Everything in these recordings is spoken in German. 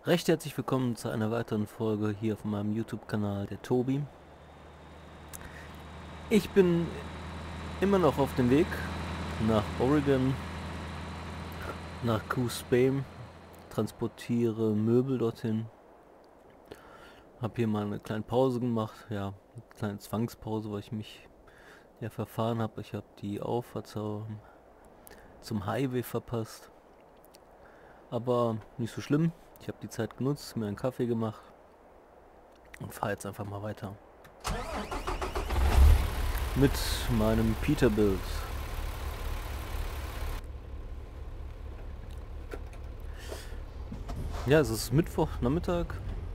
Recht herzlich willkommen zu einer weiteren Folge hier auf meinem YouTube-Kanal, der Tobi. Ich bin immer noch auf dem Weg nach Oregon, nach Coos Bay, transportiere Möbel dorthin. Habe hier mal eine kleine Pause gemacht, ja, eine kleine Zwangspause, weil ich mich ja verfahren habe. Ich habe die Auffahrt zum Highway verpasst, aber nicht so schlimm. Ich habe die Zeit genutzt, mir einen Kaffee gemacht und fahre jetzt einfach mal weiter mit meinem Peterbilt. Ja, es ist Mittwochnachmittag.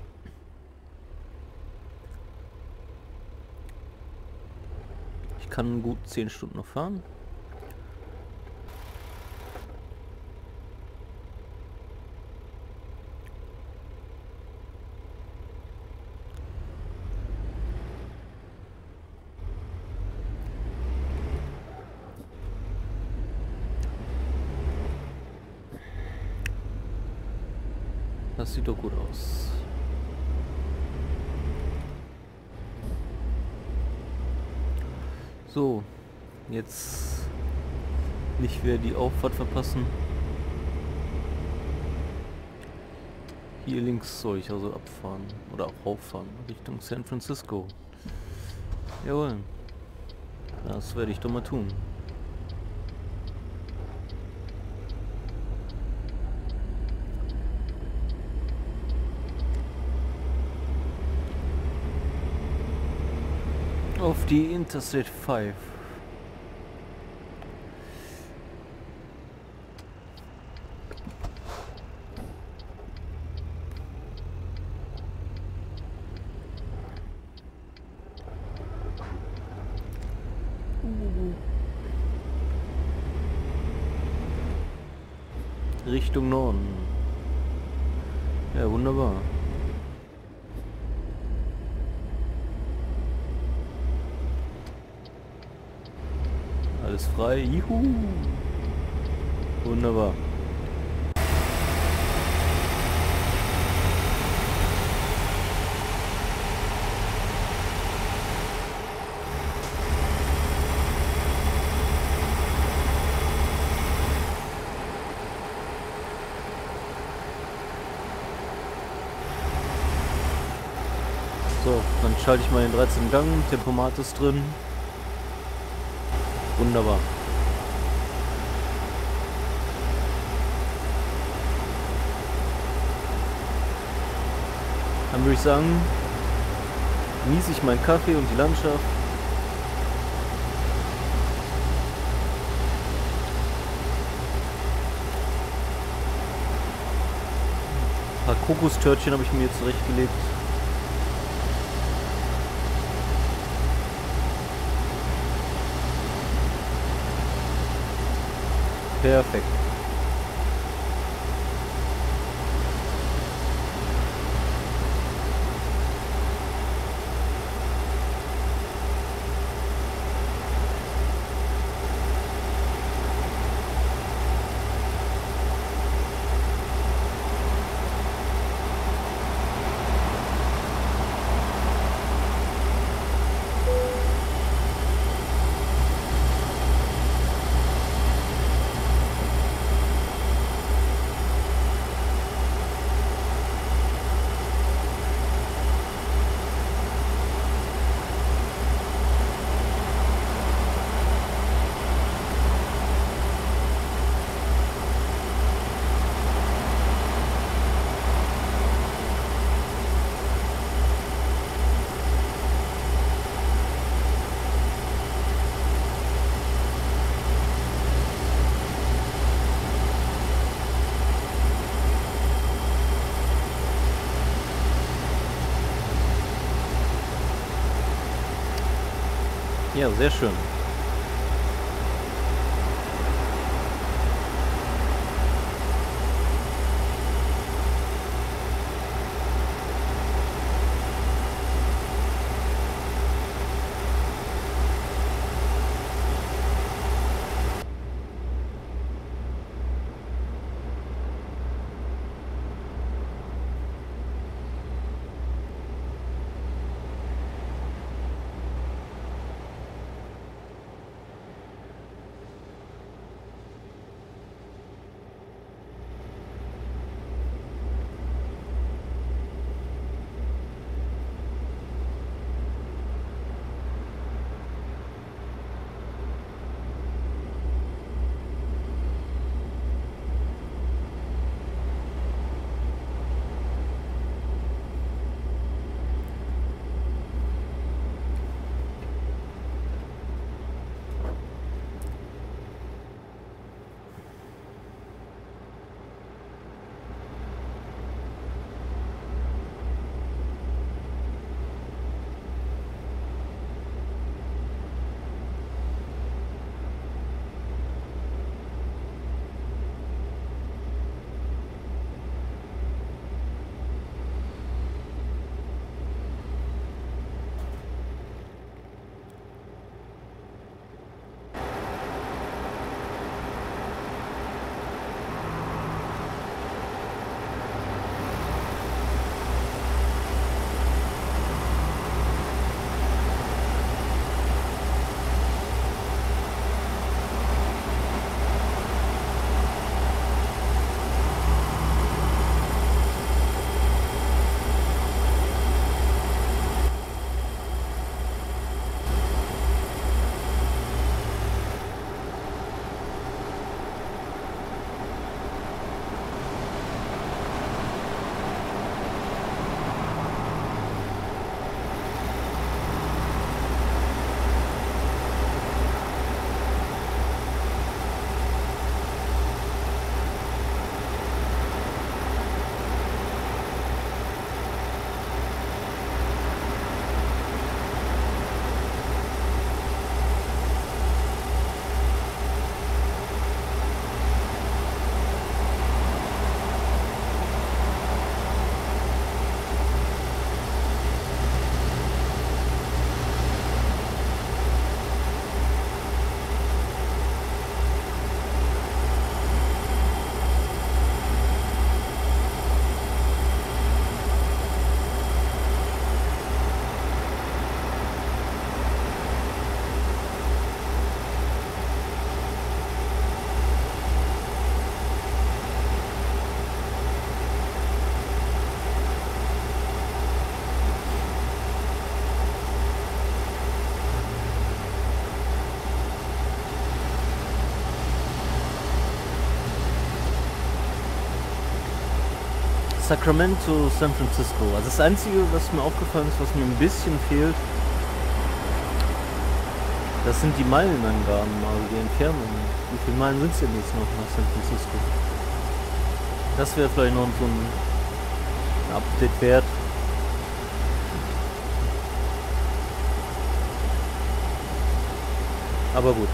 Ich kann gut 10 Stunden noch fahren. Das sieht doch gut aus. So, jetzt nicht wieder die Auffahrt verpassen. Hier links soll ich also abfahren oder auch rauffahren Richtung San Francisco. Jawohl, das werde ich doch mal tun. Auf die Interstate 5. Richtung Norden. Ja, wunderbar. Alles frei. Juhu. Wunderbar. So, dann schalte ich mal den 13. Gang. Tempomat ist drin. Wunderbar. Dann würde ich sagen, genieße ich meinen Kaffee und die Landschaft. Ein paar Kokostörtchen habe ich mir jetzt zurechtgelegt. Perfekt. Ja, sehr schön. Sacramento, San Francisco. Also das Einzige, was mir aufgefallen ist, was mir ein bisschen fehlt, das sind die Meilenangaben, also die Entfernung. Wie viele Meilen sind es denn jetzt noch nach San Francisco? Das wäre vielleicht noch so ein Update wert. Aber gut.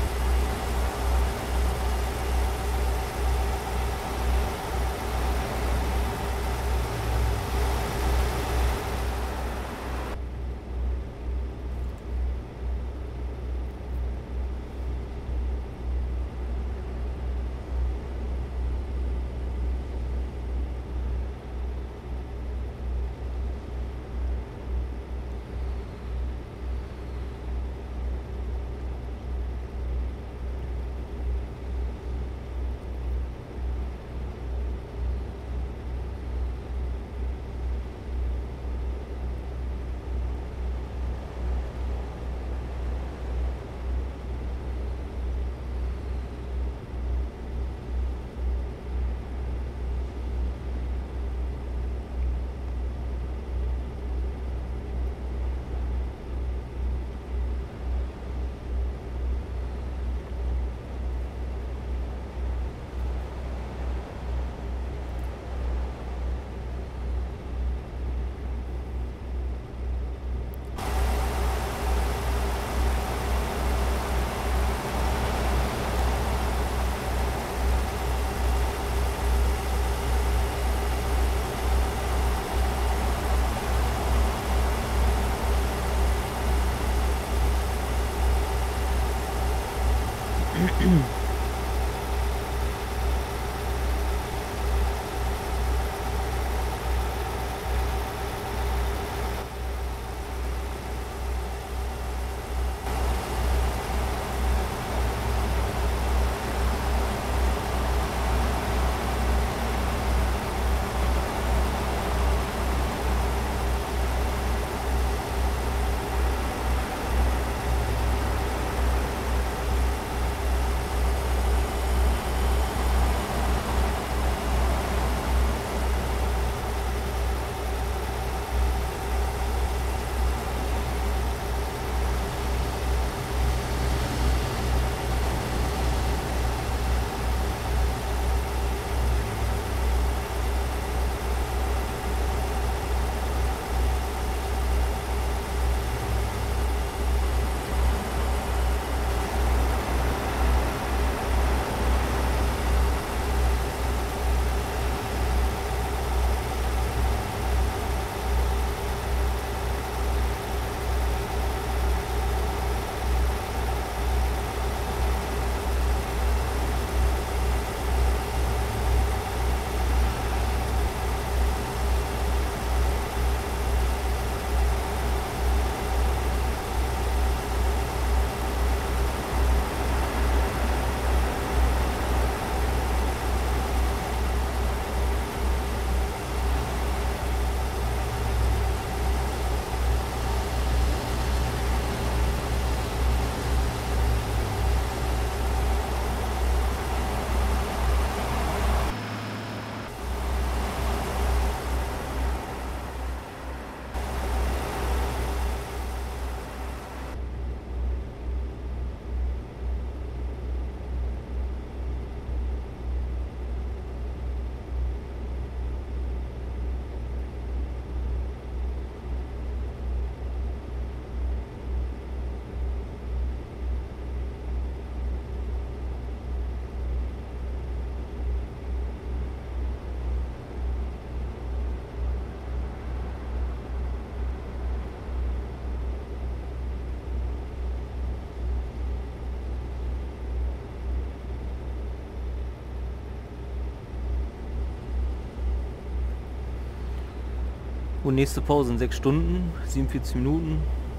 Und nächste Pause in 6 Stunden, 47 Minuten.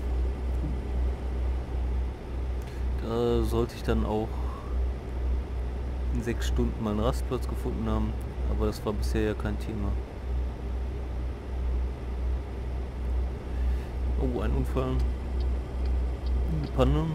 Da sollte ich dann auch in 6 Stunden meinen Rastplatz gefunden haben, aber das war bisher ja kein Thema. Oh, ein Unfall. Eine Panne.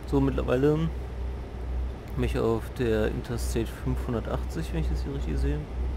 So, mittlerweile bin ich auf der Interstate 580, wenn ich das hier richtig sehe.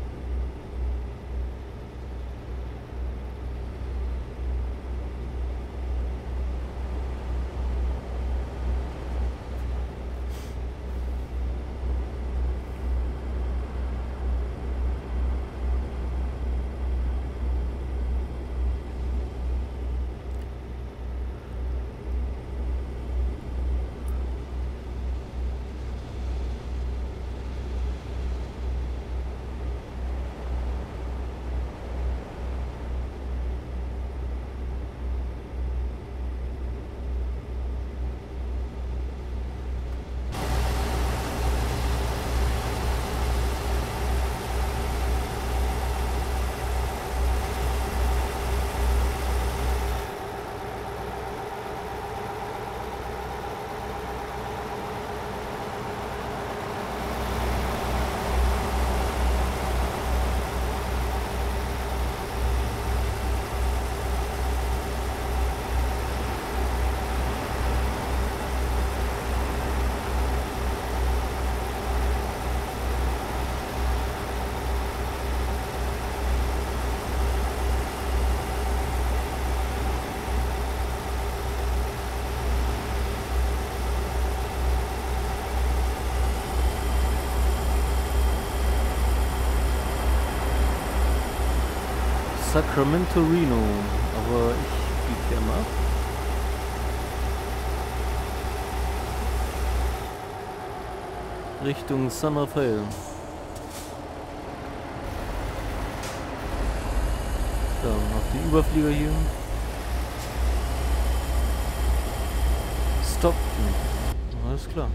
Sacramento Reno, aber ich biege hier mal ab. Richtung San Rafael. So, noch die Überflieger hier. Stockton. Alles klar.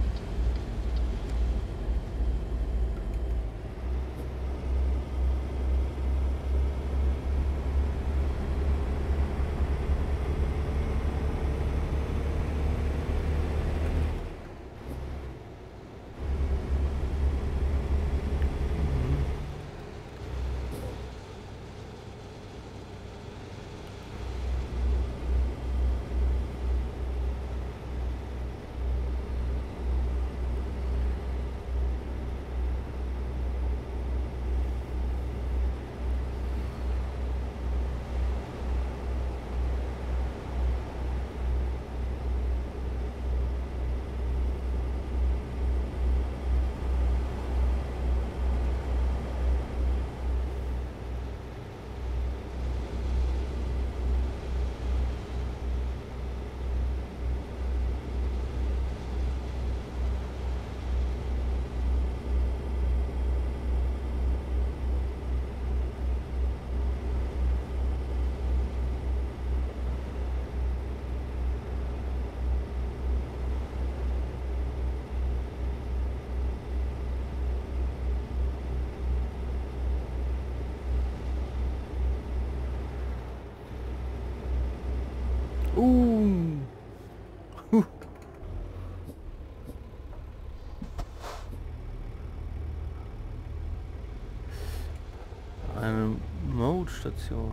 Huh. Eine Mode-Station.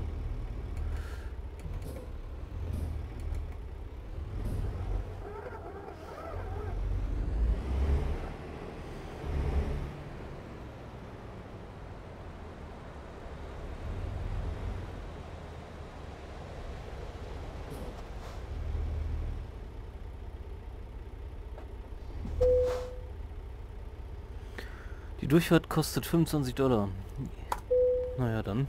Die Durchfahrt kostet $25. Naja, dann.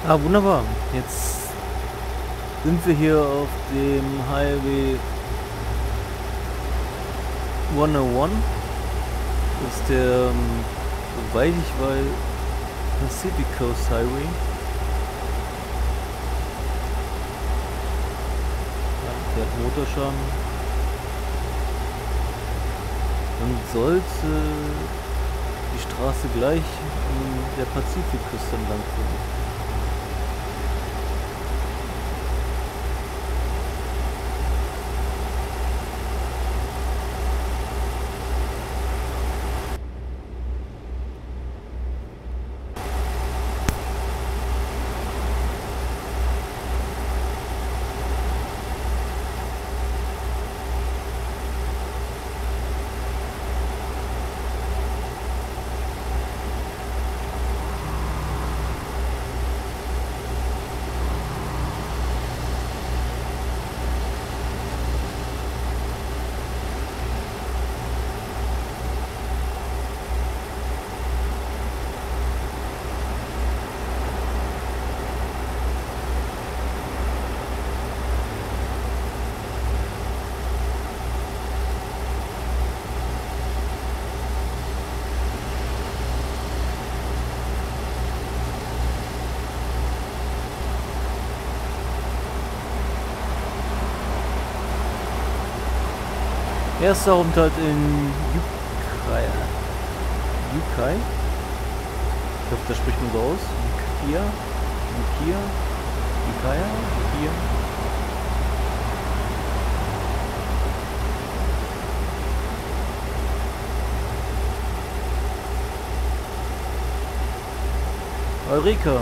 Ah, wunderbar. Jetzt sind wir hier auf dem Highway 101. Das ist der, soweit ich weiß, Pacific Coast Highway. Ja, der hat Motorschaden. Dann sollte die Straße gleich an der Pazifikküste entlang führen. Erster Aufenthalt in Yucay. Yucay? Ich hoffe, das spricht man so aus. Yucaya? Yucaya? Yucaya? Yucaya? Eureka!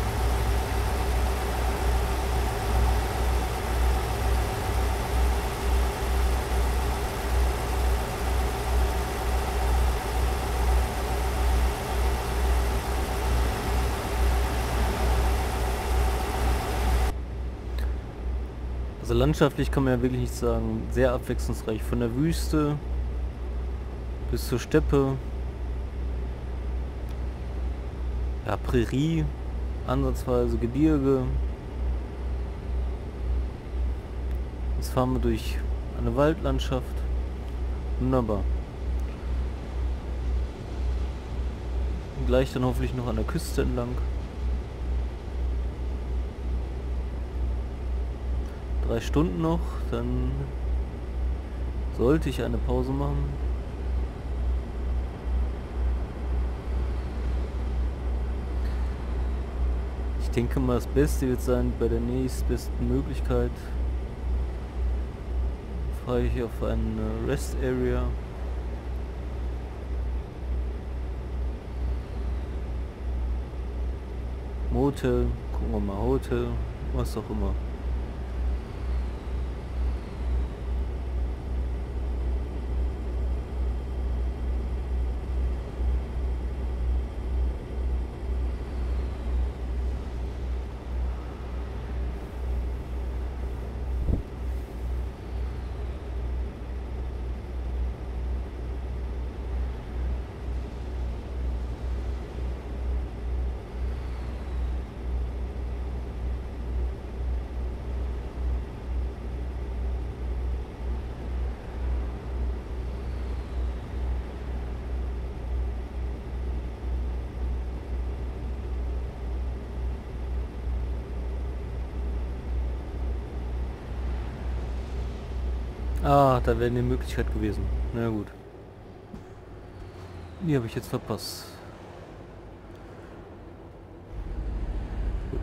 Also landschaftlich kann man ja wirklich nicht sagen, sehr abwechslungsreich. Von der Wüste bis zur Steppe, ja, Prärie, ansatzweise Gebirge. Jetzt fahren wir durch eine Waldlandschaft. Wunderbar. Und gleich dann hoffentlich noch an der Küste entlang. 3 Stunden noch, dann sollte ich eine Pause machen. Ich denke mal, das Beste wird sein, bei der nächstbesten Möglichkeit fahre ich auf eine Rest Area. Motel, gucken wir mal, Hotel, was auch immer. Ah, da wäre eine Möglichkeit gewesen. Na gut. Die habe ich jetzt verpasst. Gut.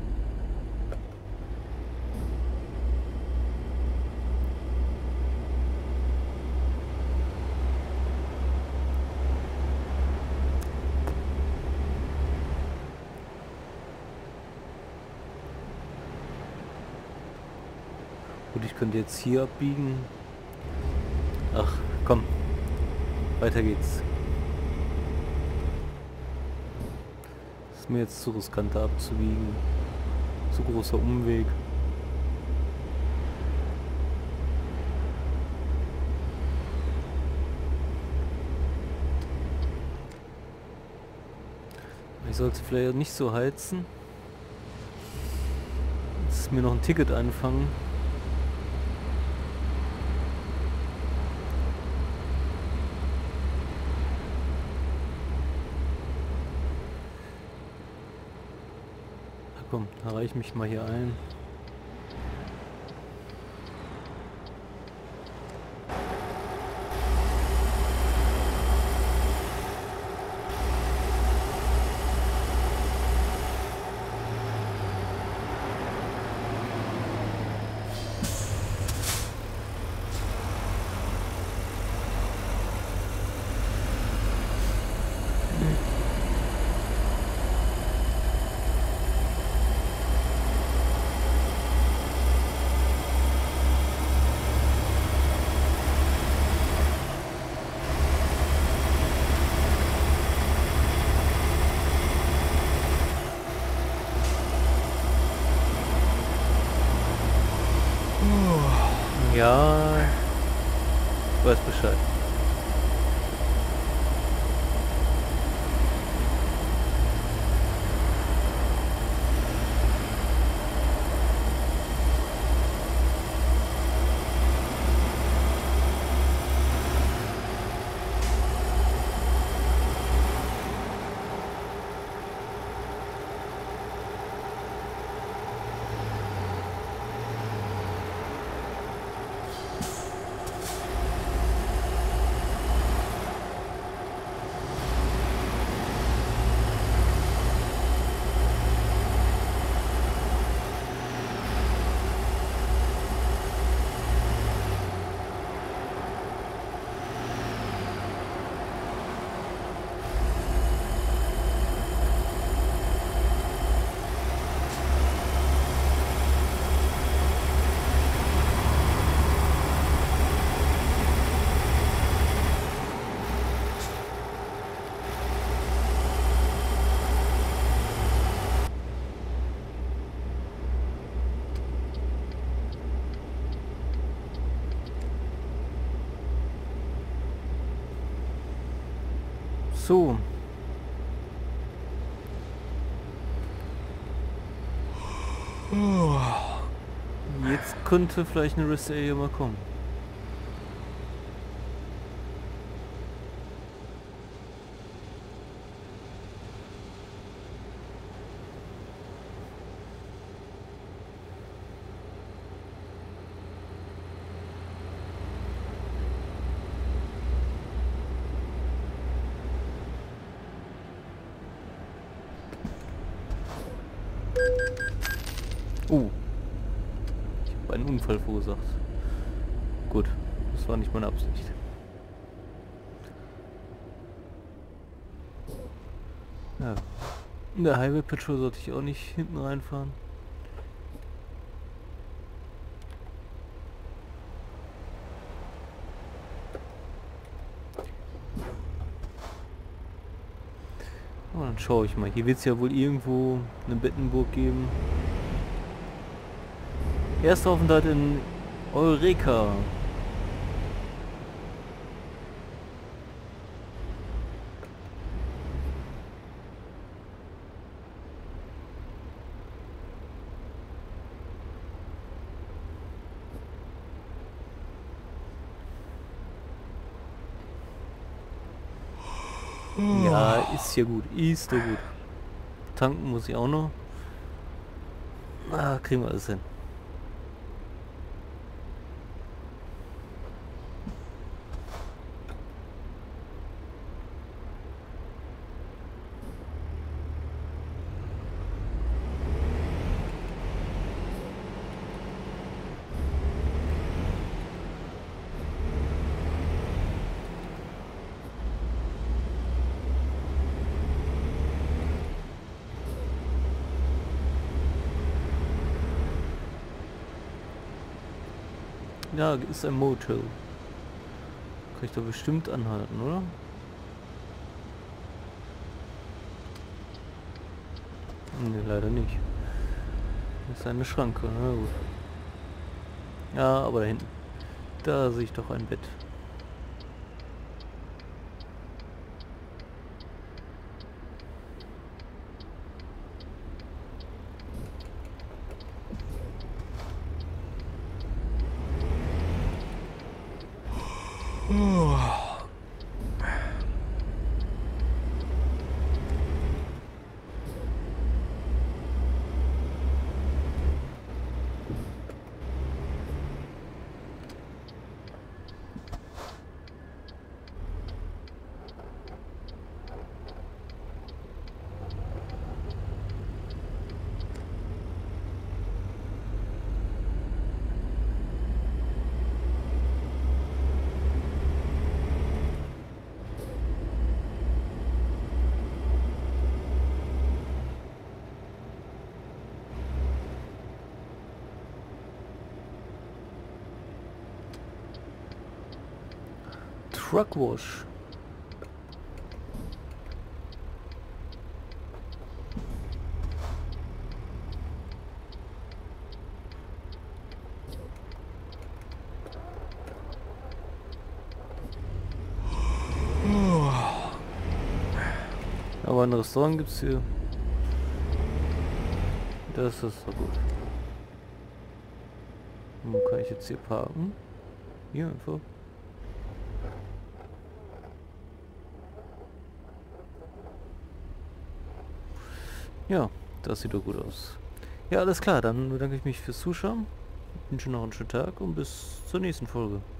Gut, ich könnte jetzt hier abbiegen. Ach, komm. Weiter geht's. Ist mir jetzt zu riskant, da abzubiegen. Zu großer Umweg. Ich sollte vielleicht nicht so heizen. muss mir noch ein Ticket einfangen. Na komm, da reiche ich mich mal hier ein. Ja, ich weiß Bescheid. So. Jetzt könnte vielleicht eine Rest Area mal kommen. Ich habe einen Unfall verursacht. Gut, das war nicht meine Absicht. Ja. In der Highway Patrol sollte ich auch nicht hinten reinfahren. Oh, dann schaue ich mal. Hier wird es ja wohl irgendwo eine Bettenburg geben. Erster Aufenthalt in Eureka. Ja, ist ja gut. Ist doch gut. Tanken muss ich auch noch. Ah, kriegen wir alles hin. Ja, ist ein Motel. Kann ich da bestimmt anhalten, oder? Ne, leider nicht. Das ist eine Schranke, na gut. Ja, aber da hinten. Da sehe ich doch ein Bett. Truck Wash. Aber ein Restaurant gibt's hier. Das ist so gut. Wo kann ich jetzt hier parken? Hier einfach. Ja, das sieht doch gut aus. Ja, alles klar, dann bedanke ich mich fürs Zuschauen. Wünsche noch einen schönen Tag und bis zur nächsten Folge.